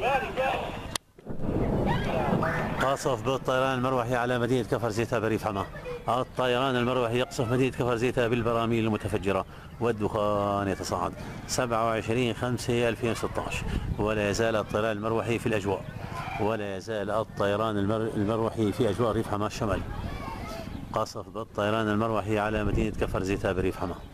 قاصف بالطيران المروحي على مدينة كفر زيتها بريف حماه. الطيران المروحي يقصف مدينة كفر زيتها بالبراميل المتفجرة والدخان يتصاعد. 27/5/2016 ولا يزال الطيران المروحي في الأجواء، ولا يزال الطيران المروحي في أجواء ريف حماه الشمالي. قاصف بالطيران المروحي على مدينة كفر زيتها بريف حماه.